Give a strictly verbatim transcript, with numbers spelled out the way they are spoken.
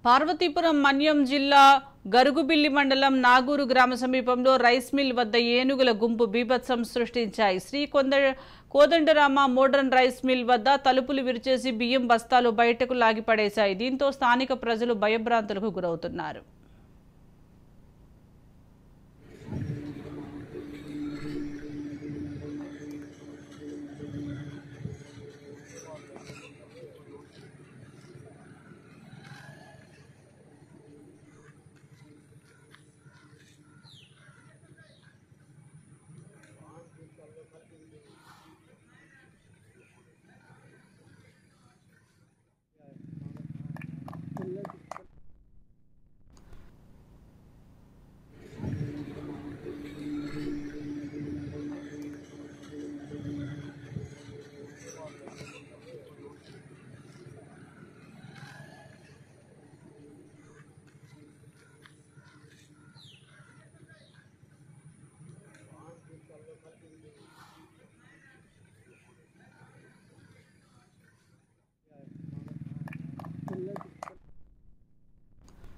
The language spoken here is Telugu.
పార్వతీపురం మన్యం జిల్లా గరుగుబిల్లి మండలం నాగూరు గ్రామ సమీపంలో రైస్ మిల్ వద్ద ఏనుగుల గుంపు బీభత్సం సృష్టించాయి. Sri Kodandarama modern rice mill వద్ద తలుపులు విరిచేసి బియ్యం బస్తాలు బయటకు లాగిపడేశాయి. దీంతో స్థానిక ప్రజలు భయభ్రాంతులకు గురవుతున్నారు. Thank you.